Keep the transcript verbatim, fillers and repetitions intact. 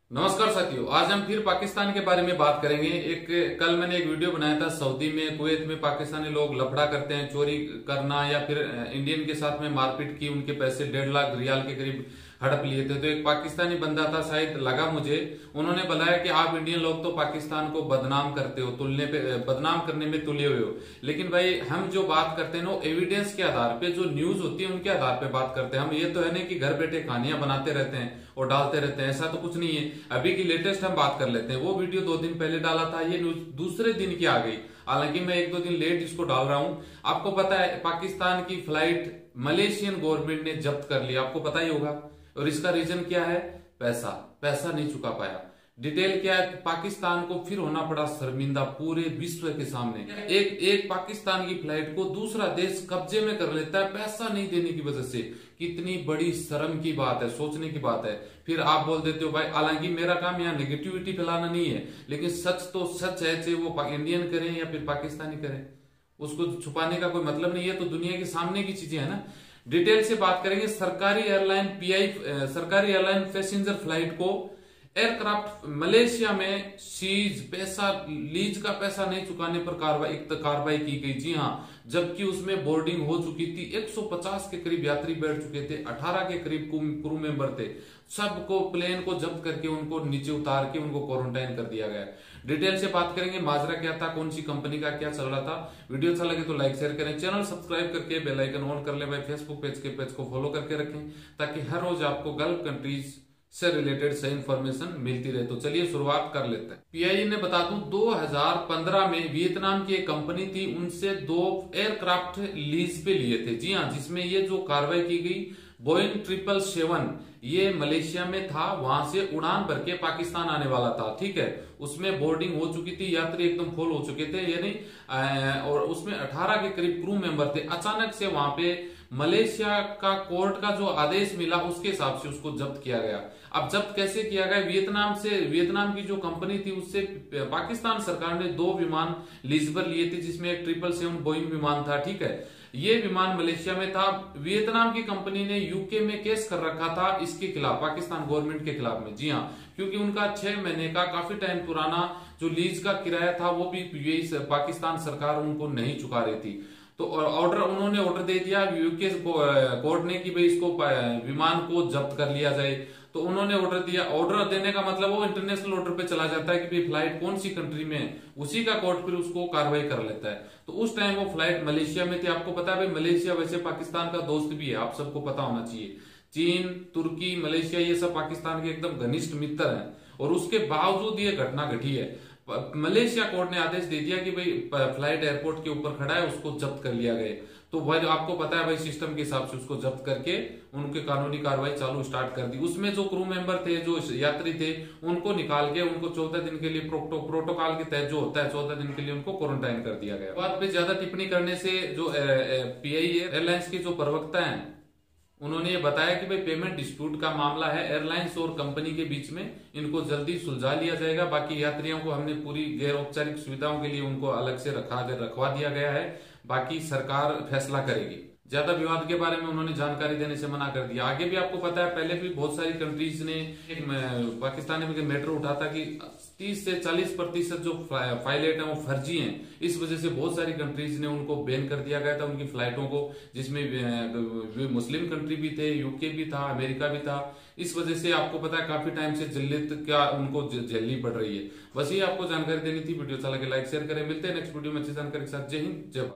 नमस्कार साथियों, आज हम फिर पाकिस्तान के बारे में बात करेंगे। एक कल मैंने एक वीडियो बनाया था, सऊदी में कुवैत में पाकिस्तानी लोग लफड़ा करते हैं, चोरी करना या फिर इंडियन के साथ में मारपीट की, उनके पैसे डेढ़ लाख रियाल के करीब हड़प लिए थे। तो एक पाकिस्तानी बंदा था, शायद लगा मुझे, उन्होंने बताया कि आप इंडियन लोग तो पाकिस्तान को बदनाम करते हो, तुलने पे बदनाम करने में तुले हुए हो, लेकिन भाई हम जो बात करते हैं ना एविडेंस के आधार पे, जो न्यूज होती है उनके आधार पे बात करते हैं। हम ये तो है नहीं कि घर बैठे कहानियां बनाते रहते हैं और डालते रहते हैं, ऐसा तो कुछ नहीं है। अभी की लेटेस्ट हम बात कर लेते हैं। वो वीडियो दो दिन पहले डाला था, ये न्यूज दूसरे दिन की आ गई। हालांकि मैं एक दो दिन लेट इसको डाल रहा हूं। आपको पता है पाकिस्तान की फ्लाइट मलेशियन गवर्नमेंट ने जब्त कर लिया, आपको पता ही होगा। और इसका रीजन क्या है? पैसा पैसा नहीं चुका पाया। डिटेल क्या है? पाकिस्तान को फिर होना पड़ा शर्मिंदा पूरे विश्व के सामने। एक एक पाकिस्तान की फ्लाइट को दूसरा देश कब्जे में कर लेता है पैसा नहीं देने की वजह से। कितनी बड़ी शर्म की बात है, सोचने की बात है। फिर आप बोल देते हो भाई, हालांकि मेरा काम यहाँ नेगेटिविटी फैलाना नहीं है, लेकिन सच तो सच है, चाहे वो इंडियन करें या फिर पाकिस्तानी करें, उसको छुपाने का कोई मतलब नहीं है। तो दुनिया के सामने की चीजें है ना। डिटेल से बात करेंगे। सरकारी एयरलाइन पीआई सरकारी एयरलाइन पैसेंजर फ्लाइट को एयरक्राफ्ट मलेशिया में सीज, पैसा लीज का पैसा नहीं चुकाने पर कार्रवाई कार्रवाई की गई। जी हाँ, जबकि उसमें बोर्डिंग हो चुकी थी। एक सौ पचास के करीब यात्री बैठ चुके थे, अठारह के करीब क्रू मेंबर थे। सबको प्लेन को जब्त करके उनको नीचे उतार के उनको क्वारंटाइन कर दिया गया। डिटेल से बात करेंगे, माजरा क्या था, कौन सी कंपनी का क्या चल रहा था। वीडियो अच्छा लगे तो लाइक शेयर करें, चैनल सब्सक्राइब करके बेल आइकन ऑन कर ले भाई। फेसबुक पेज के पेज को फॉलो करके रखें ताकि हर रोज आपको गल्फ कंट्रीज से रिलेटेड सही इंफॉर्मेशन मिलती रहे। तो चलिए शुरुआत कर लेते हैं। पीआईए ने बता दूं, दो हज़ार पंद्रह में वियतनाम की एक कंपनी थी, उनसे दो एयरक्राफ्ट लीज पे लिए थे। जी हाँ, जिसमें ये जो कार्रवाई की गई, बोइंग ट्रिपल सेवन, ये मलेशिया में था, वहां से उड़ान भर के पाकिस्तान आने वाला था। ठीक है, उसमें बोर्डिंग हो चुकी थी, यात्री एकदम फुल हो चुके थे, यानी और उसमें अठारह के करीब क्रू मेंबर थे। अचानक से वहां पे मलेशिया का कोर्ट का जो आदेश मिला, उसके हिसाब से उसको जब्त किया गया। अब जब्त कैसे किया गया? वियतनाम से, वियतनाम की जो कंपनी थी उससे पाकिस्तान सरकार ने दो विमान लीज पर लिए थे, जिसमें एक ट्रिपल सेवन बोइंग विमान था। ठीक है, ये विमान मलेशिया में था। वियतनाम की कंपनी ने यूके में केस कर रखा था इसके खिलाफ, पाकिस्तान गवर्नमेंट के खिलाफ में। जी हाँ, क्योंकि उनका छह महीने का काफी टाइम पुराना जो लीज का किराया था, वो भी पाकिस्तान सरकार उनको नहीं चुका रही थी। तो ऑर्डर, उन्होंने ऑर्डर दे दिया यूके कोर्ट ने कि भाई इसको विमान को जब्त कर लिया जाए। तो उन्होंने ऑर्डर दिया। ऑर्डर देने का मतलब वो इंटरनेशनल ऑर्डर पे चला जाता है कि भाई फ्लाइट कौन सी कंट्री में है, उसी का कोर्ट फिर उसको कार्रवाई कर लेता है। तो उस टाइम वो फ्लाइट मलेशिया में थी। आपको पता है भाई, मलेशिया वैसे पाकिस्तान का दोस्त भी है, आप सबको पता होना चाहिए। चीन, तुर्की, मलेशिया, ये सब पाकिस्तान के एकदम घनिष्ठ मित्र हैं, और उसके बावजूद ये घटना घटी है। मलेशिया कोर्ट ने आदेश दे दिया कि भाई फ्लाइट एयरपोर्ट के ऊपर खड़ा है, उसको जब्त कर लिया गया। तो भाई आपको पता है भाई, सिस्टम के हिसाब से उसको जब्त करके उनके कानूनी कार्रवाई चालू स्टार्ट कर दी। उसमें जो क्रू मेंबर थे, जो यात्री थे, उनको निकाल के उनको चौदह दिन के लिए प्रोटो, प्रोटोकॉल के तहत जो होता है, चौदह दिन के लिए उनको क्वारंटाइन कर दिया गया। बात पे ज्यादा टिप्पणी करने से जो पीआईए एयरलाइंस के जो प्रवक्ता है, उन्होंने ये बताया कि भाई पेमेंट डिस्प्यूट का मामला है एयरलाइंस और कंपनी के बीच में, इनको जल्दी सुलझा लिया जाएगा। बाकी यात्रियों को हमने पूरी गैर औपचारिक सुविधाओं के लिए उनको अलग से रखा रखवा दिया गया है। बाकी सरकार फैसला करेगी। ज्यादा विवाद के बारे में उन्होंने जानकारी देने से मना कर दिया। आगे भी आपको पता है, पहले भी बहुत सारी कंट्रीज ने एक पाकिस्तान में मैटर उठा था कि तीस से चालीस प्रतिशत जो पायलट है वो फर्जी हैं। इस वजह से बहुत सारी कंट्रीज ने उनको बैन कर दिया गया था, उनकी फ्लाइटों को, जिसमें मुस्लिम कंट्री भी थे, यूके भी था, अमेरिका भी था। इस वजह से आपको पता है काफी टाइम से जिल्लत क्या उनको झेलनी पड़ रही है। बस ये आपको जानकारी देनी थी। वीडियो अच्छा लगे लाइक शेयर करें। मिलते हैं नेक्स्ट वीडियो में अच्छी जानकारी के साथ। जय हिंद, जय भारत।